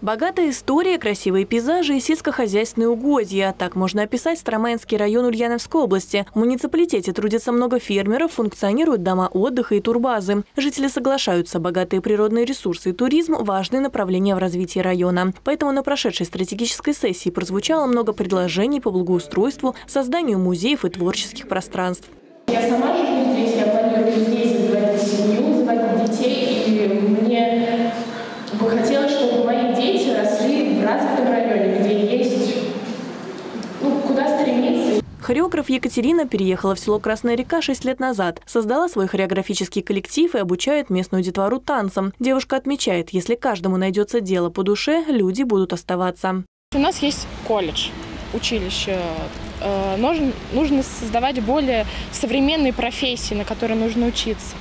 Богатая история, красивые пейзажи и сельскохозяйственные угодья. Так можно описать Старомайнский район Ульяновской области. В муниципалитете трудится много фермеров, функционируют дома отдыха и турбазы. Жители соглашаются, богатые природные ресурсы и туризм – важные направления в развитии района. Поэтому на прошедшей стратегической сессии прозвучало много предложений по благоустройству, созданию музеев и творческих пространств. Я сама живу здесь, я планирую здесь заводить семью, заводить детей, и мне бы хотелось, чтобы мои дети росли в развитом районе, где есть куда стремиться. Хореограф Екатерина переехала в село Красная Река 6 лет назад. Создала свой хореографический коллектив и обучает местную детвору танцам. Девушка отмечает, если каждому найдется дело по душе, люди будут оставаться. У нас есть колледж, училище. Нужно создавать более современные профессии, на которые нужно учиться.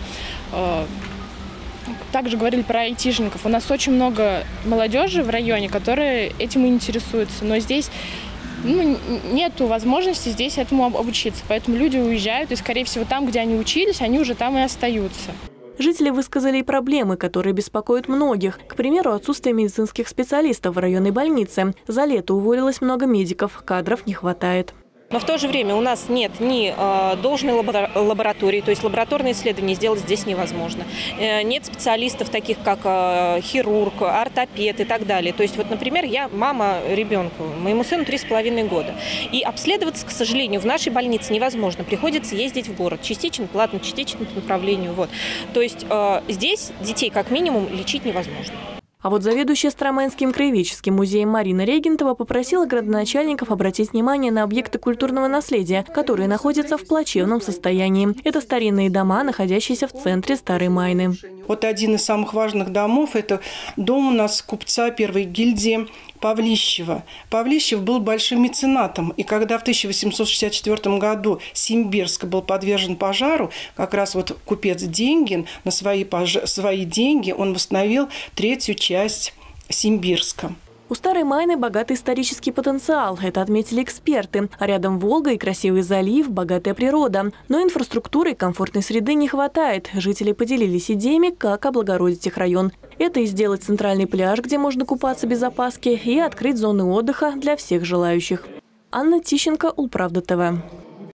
Также говорили про айтишников. У нас очень много молодежи в районе, которые этим интересуются. Но здесь нет возможности здесь этому обучиться. Поэтому люди уезжают, и, скорее всего, там, где они учились, они уже там и остаются. Жители высказали и проблемы, которые беспокоят многих. К примеру, отсутствие медицинских специалистов в районной больнице. За лето уволилось много медиков, кадров не хватает. Но в то же время у нас нет ни должной лаборатории, то есть лабораторные исследования сделать здесь невозможно. Нет специалистов таких, как хирург, ортопед и так далее. То есть, вот, например, я мама ребенку, моему сыну 3,5 года. И обследоваться, к сожалению, в нашей больнице невозможно. Приходится ездить в город. Частично платно, частично по направлению. Вот. То есть здесь детей как минимум лечить невозможно. А вот заведующая Старомайнским краеведческим музеем Марина Регентова попросила градоначальников обратить внимание на объекты культурного наследия, которые находятся в плачевном состоянии. Это старинные дома, находящиеся в центре Старой Майны. Вот один из самых важных домов – это дом у нас купца первой гильдии Павлищева. Павлищев был большим меценатом, и когда в 1864 году Симбирск был подвержен пожару, как раз вот купец Деньгин на свои деньги он восстановил третью часть Симбирска. У Старой Майны богатый исторический потенциал. Это отметили эксперты. А рядом Волга и красивый залив, богатая природа. Но инфраструктуры и комфортной среды не хватает. Жители поделились идеями, как облагородить их район. Это и сделать центральный пляж, где можно купаться без опаски, и открыть зоны отдыха для всех желающих. Анна Тищенко, Улправда ТВ.